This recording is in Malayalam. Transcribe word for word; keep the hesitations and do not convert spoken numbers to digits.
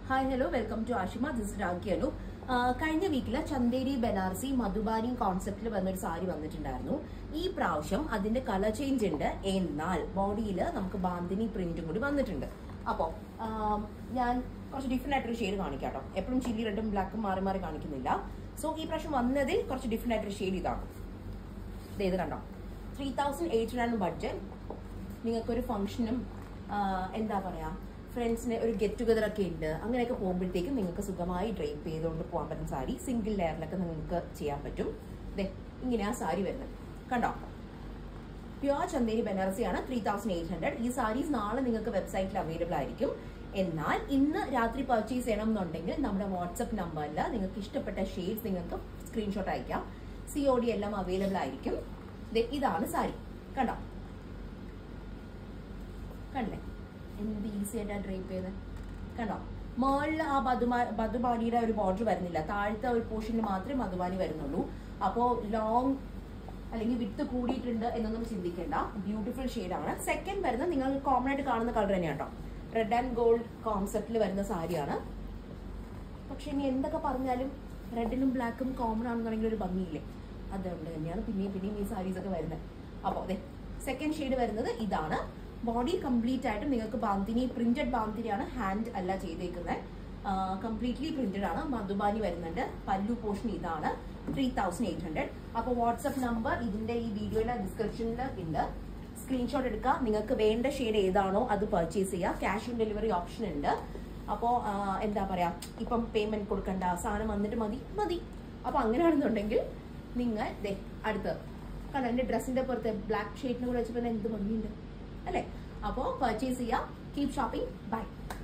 Hi, hello, welcome to Ashima. This is Raki Anu. കഴിഞ്ഞ വീക്കില് ചന്ദേരി ബനാറസി മധുബാനി കോൺസെപ്റ്റിൽ വന്നൊരു സാരി വന്നിട്ടുണ്ടായിരുന്നു. ഈ പ്രാവശ്യം അതിന്റെ കളർ ചേഞ്ച് ഉണ്ട്, എന്നാൽ ബോഡിയിൽ നമുക്ക് ബാന്തിനി പ്രിന്റും കൂടി വന്നിട്ടുണ്ട്. അപ്പോൾ ഞാൻ കുറച്ച് ഡിഫറെന്റ് ആയിട്ടൊരു ഷെയ്ഡ് കാണിക്കാം കേട്ടോ. എപ്പോഴും ചില്ലി റെഡും ബ്ലാക്കും മാറി മാറി കാണിക്കുന്നില്ല. സോ ഈ പ്രാവശ്യം വന്നതിൽ കുറച്ച് ഡിഫറെന്റ് ആയിട്ടൊരു ഷെയ്ഡ് ഇതാണ്. ഇത് കണ്ടോ, three thousand eight hundred budget. നിങ്ങൾക്കൊരു ഫംഗ്ഷനും എന്താ പറയാ ഫ്രണ്ട്സിന് ഒരു ഗെറ്റ് ടുഗദർ ഒക്കെ ഉണ്ട്, അങ്ങനെയൊക്കെ പോകുമ്പോഴത്തേക്കും നിങ്ങൾക്ക് സുഖമായി ഡ്രൈപ്പ് ചെയ്തുകൊണ്ട് പോകാൻ പറ്റുന്ന സാരി സിംഗിൾ ലെയറിലൊക്കെ നിങ്ങൾക്ക് ചെയ്യാൻ പറ്റും. ദേ ഇങ്ങനെ ആ സാരി വരുന്നത് കണ്ടോ, പ്യുവർ ചന്ദേരി ബനാറസിയാണ്, ത്രീ തൗസൻഡ് എയ്റ്റ് ഹൺഡ്രഡ്. ഈ സാരീസ് നാളെ നിങ്ങൾക്ക് വെബ്സൈറ്റിൽ അവൈലബിൾ ആയിരിക്കും. എന്നാൽ ഇന്ന് രാത്രി പർച്ചേസ് ചെയ്യണം എന്നുണ്ടെങ്കിൽ നമ്മുടെ വാട്സ്ആപ്പ് നമ്പറിൽ നിങ്ങൾക്ക് ഇഷ്ടപ്പെട്ട ഷെയ്ഡ്സ് നിങ്ങൾക്ക് സ്ക്രീൻഷോട്ട് അയക്കാം. സി ഒ ഡി എല്ലാം അവൈലബിൾ ആയിരിക്കും. ഇതാണ് സാരി കണ്ടോ, കണ്ടേ എന്ത് ഈസി ആയിട്ടാ ഡ്രൈപ്പ് ചെയ്ത് കണ്ടോ. മേളിൽ ആ ബധുമാ ബധുബാണിയുടെ ഒരു ബോർഡർ വരുന്നില്ല, താഴത്തെ ഒരു പോർഷനിൽ മാത്രമേ മധുബാനി വരുന്നുള്ളൂ. അപ്പോൾ ലോങ് അല്ലെങ്കിൽ വിത്ത് കൂടിയിട്ടുണ്ട് എന്നൊന്നും ചിന്തിക്കേണ്ട, ബ്യൂട്ടിഫുൾ ഷെയ്ഡാണ്. സെക്കൻഡ് വരുന്നത് നിങ്ങൾ കോമൺ ആയിട്ട് കാണുന്ന കളർ തന്നെയാണ് കേട്ടോ, റെഡ് ആൻഡ് ഗോൾഡ് കോൺസെപ്റ്റിൽ വരുന്ന സാരിയാണ്. പക്ഷെ ഇനി എന്തൊക്കെ പറഞ്ഞാലും റെഡിനും ബ്ലാക്കും കോമൺ ആണെന്നുണ്ടെങ്കിൽ ഒരു ഭംഗിയില്ലേ, അതുകൊണ്ട് തന്നെയാണ് പിന്നെയും പിന്നെയും ഈ സാരീസ് ഒക്കെ വരുന്നത്. അപ്പോൾ അതെ സെക്കൻഡ് ഷെയ്ഡ് വരുന്നത് ഇതാണ്. ബോഡി കംപ്ലീറ്റ് ആയിട്ട് നിങ്ങൾക്ക് ബാന്തിനി പ്രിന്റഡ് ബാന്തിനിയാണ്, ഹാൻഡ് അല്ല ചെയ്തേക്കുന്നത്, കംപ്ലീറ്റ്ലി പ്രിന്റഡ് ആണ്. മധുബാനി വരുന്നുണ്ട്. പല്ലു പോർഷൻ ഇതാണ്, ത്രീ തൗസൻഡ് എയ്റ്റ് ഹൺഡ്രഡ്. അപ്പോൾ വാട്സ്ആപ്പ് നമ്പർ ഇതിന്റെ ഈ വീഡിയോയുടെ ഡിസ്ക്രിപ്ഷനിൽ ഉണ്ട്, സ്ക്രീൻഷോട്ട് എടുക്കുക. നിങ്ങൾക്ക് വേണ്ട ഷെയ്ഡ് ഏതാണോ അത് പർച്ചേസ് ചെയ്യുക. ക്യാഷ് ഓൺ ഡെലിവറി ഓപ്ഷൻ ഉണ്ട്. അപ്പോൾ എന്താ പറയാ, ഇപ്പം പേയ്മെന്റ് കൊടുക്കണ്ട, സാധനം വന്നിട്ട് മതി മതി അപ്പൊ അങ്ങനെയാണെന്നുണ്ടെങ്കിൽ നിങ്ങൾ ദേ അടുത്ത് കാരണം എന്റെ ഡ്രസ്സിന്റെ പുറത്ത് ബ്ലാക്ക് ഷെയ്ഡിനെ കൂടെ വെച്ചപ്പോൾ എന്ത് ഭംഗിയുണ്ട് അല്ലെ. അപ്പോൾ പർച്ചേസ് ചെയ്യാം. Keep shopping. ബൈ.